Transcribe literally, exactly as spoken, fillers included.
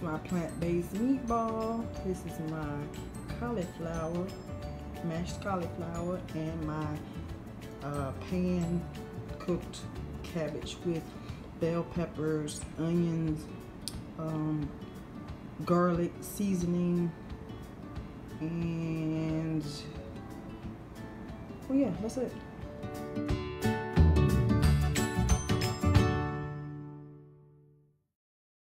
my plant-based meatball. This is my cauliflower, mashed cauliflower, and my uh, pan cooked cabbage with bell peppers, onions, um, garlic seasoning, and well, yeah, that's it.